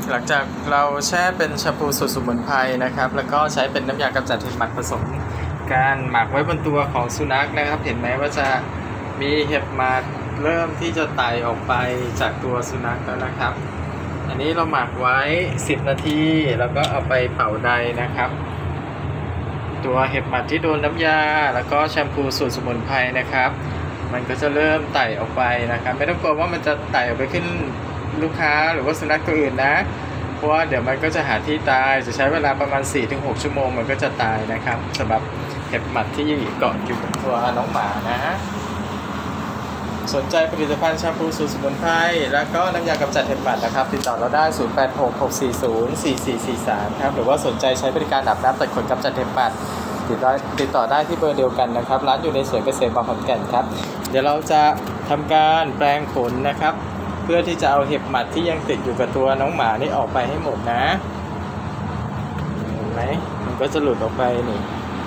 หลังจากเราแช่เป็นแชมพูสูตรสมุนไพรนะครับแล้วก็ใช้เป็นน้ำยากำจัดเห็บหมัดผสมการหมักไว้บนตัวของสุนัขนะครับเห็นไหมว่าจะมีเห็บหมัดเริ่มที่จะไต่ออกไปจากตัวสุนัขแล้วนะครับอันนี้เราหมักไว้10นาทีแล้วก็เอาไปเป่าใดนะครับตัวเห็บหมัดที่โดนน้ำยาแล้วก็แชมพูสูตรสมุนไพรนะครับมันก็จะเริ่มไต่ออกไปนะครับไม่ต้องกลัวว่ามันจะไต่ออกไปขึ้นลูกค้าหรือว่าสุนัขตัวอื่นนะเพราะว่าเดี๋ยวมันก็จะหาที่ตายจะใช้เวลาประมาณ 4-6 ชั่วโมงมันก็จะตายนะครับสำหรับเห็บหมัดที่เกาะอยู่บนตัวน้องหมานะสนใจผลิตภัณฑ์แชมพูสูตรสมุนไพรแล้วก็น้ำยากำจัดเห็บหมัดนะครับติดต่อเราได้ 0866404443 ครับหรือว่าสนใจใช้บริการอาบน้ำตัดขนกำจัดเห็บหมัดติดต่อได้ที่เบอร์เดียวกันนะครับร้านอยู่ในสวนเกษตรบางขอนแก่นครับเดี๋ยวเราจะทำการแปรงขนนะครับเพื่อที่จะเอาเห็บหมัดที่ยังติดอยู่กับตัวน้องหมานี่ออกไปให้หมดนะเห็นไหมมันก็จะหลุดออกไปนี่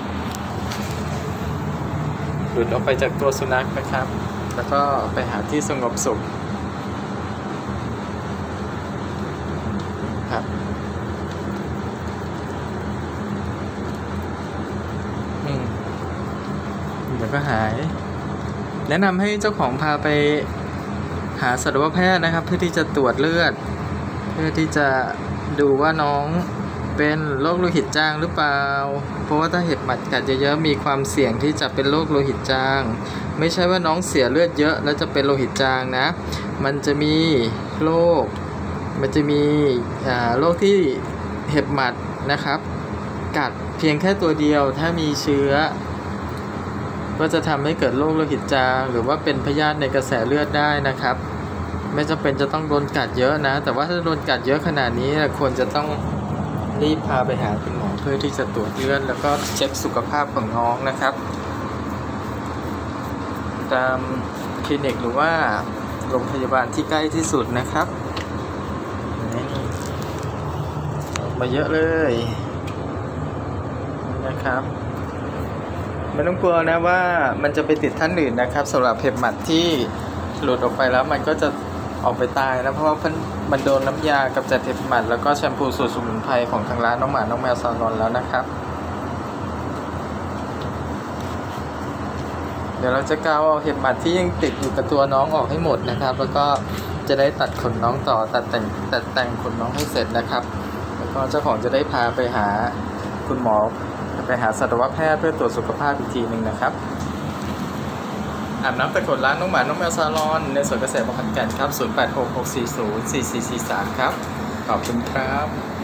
หลุดออกไปจากตัวสุนัขนะครับแล้วก็ไปหาที่สงบสุขครับเดี๋ยวก็หายแนะนำให้เจ้าของพาไปหาสัตวแพทย์นะครับเพื่อที่จะตรวจเลือดเพื่อที่จะดูว่าน้องเป็นโรคโลหิตจางหรือเปล่าเพราะว่าถ้าเห็บหมัดกัดเยอะๆมีความเสี่ยงที่จะเป็นโรคโลหิตจางไม่ใช่ว่าน้องเสียเลือดเยอะแล้วจะเป็นโลหิตจางนะมันจะมีโรคโรคที่เห็บหมัดนะครับกัดเพียงแค่ตัวเดียวถ้ามีเชื้อก็จะทำให้เกิดโรคโลหิตจางหรือว่าเป็นพยาธิในกระแสเลือดได้นะครับไม่จำเป็นจะต้องโดนกัดเยอะนะแต่ว่าถ้าโดนกัดเยอะขนาดนี้ควรจะต้องรีบพาไปหาคุณหมอเพื่อที่จะตรวจเลือดแล้วก็เช็คสุขภาพของน้องนะครับตามคลินิกหรือว่าโรงพยาบาลที่ใกล้ที่สุดนะครับออกมาเยอะเลยนะครับไม่ต้องกลัวนะว่ามันจะไปติดท่านอื่นนะครับสำหรับเห็บหมัดที่หลุดออกไปแล้วมันก็จะออกไปตายนะเพราะว่ามันโดนน้ำยากำจัดเห็บหมัดแล้วก็แชมพูสูตรสมุนไพรของทางร้านน้องหมาน้องแมวซาลอนแล้วนะครับเดี๋ยวเราจะกาวเอาเห็บหมัดที่ยังติดอยู่กับตัวน้องออกให้หมดนะครับแล้วก็จะได้ตัดขนน้องต่อตัดแต่งขนน้องให้เสร็จนะครับแล้วก็เจ้าของจะได้พาไปหาคุณหมอไปหาสัตวแพทย์เพื่อตรวจสุขภาพอีกทีหนึ่งนะครับอาบน้ำแต่ขนร้านน้องหมาน้องแมวซาลอนในสวนเกษตรบางขอนแก่นครับ0866404443ครับขอบคุณครับ